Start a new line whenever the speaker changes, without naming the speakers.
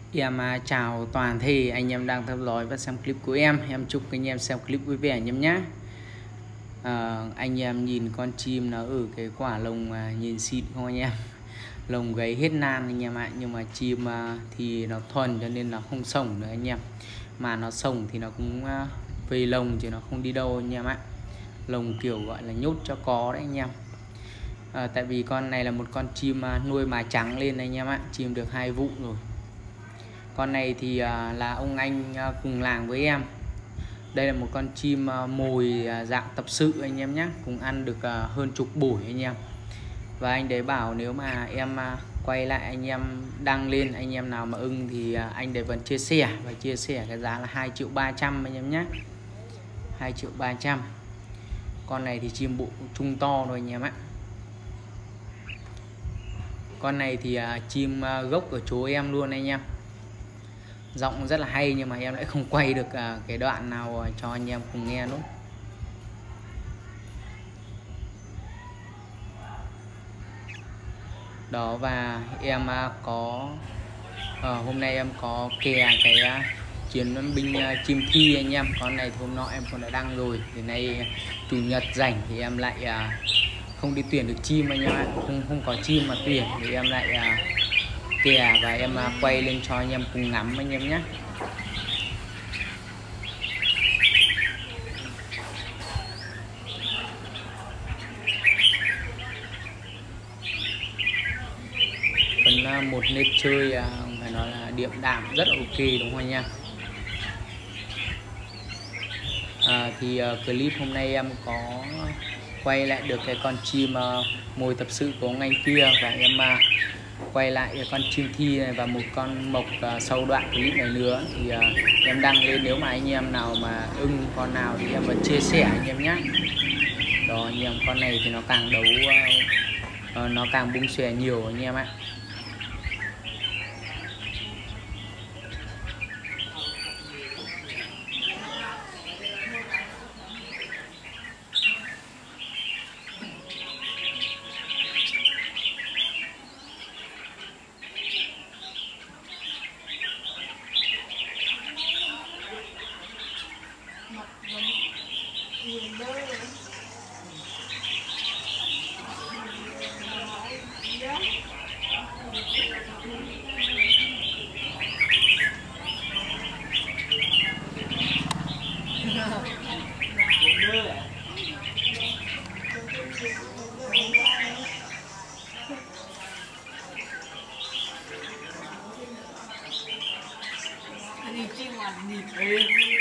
Chào toàn thể anh em đang theo dõi và xem clip của em. Em chúc anh em xem clip vui vẻ anh em nhé. Anh em nhìn con chim nó ở cái quả lồng nhìn xịn không anh em? Lồng gáy hết nan anh em ạ. Nhưng mà chim thì nó thuần cho nên nó không sổng nữa anh em. Mà nó sổng thì nó cũng về lồng chứ nó không đi đâu anh em ạ. Lồng kiểu gọi là nhốt cho có đấy anh em. Tại vì con này là một con chim nuôi mà trắng lên anh em ạ. Chim được 2 vụ rồi. Con này thì là ông anh cùng làng với em. Đây là một con chim mồi dạng tập sự anh em nhé. Cũng ăn được hơn chục buổi anh em. Và anh đấy bảo nếu mà em quay lại anh em đăng lên, anh em nào mà ưng thì anh đấy vẫn chia sẻ. Và chia sẻ cái giá là 2.300.000 anh em nhé. 2.300.000. Con này thì chim bộ trung to rồi anh em ạ. Con này thì chim gốc ở chỗ em luôn anh em. Giọng rất là hay nhưng mà em lại không quay được cái đoạn nào cho anh em cùng nghe nữa. Đó, và em có hôm nay em có kè cái chiến binh chim thi anh em. Con này hôm nọ em cũng đã đăng rồi. Thì nay chủ nhật rảnh thì em lại không đi tuyển được chim anh em ạ. Không có chim mà tuyển thì em lại kè và em quay lên cho anh em cùng ngắm anh em nhé. Phần một nét chơi phải nói là điềm đạm rất ok đúng không anh em? Clip hôm nay em có quay lại được cái con chim mồi tập sự của ông anh kia, và em quay lại cái con chim thi này và một con mộc sau đoạn clip này nữa thì em đăng lên. Nếu mà anh em nào mà ưng con nào thì em vẫn chia sẻ anh em nhé. Đó anh em, con này thì nó càng đấu nó càng bung xòe nhiều anh em ạ.
Đi chứ mà đi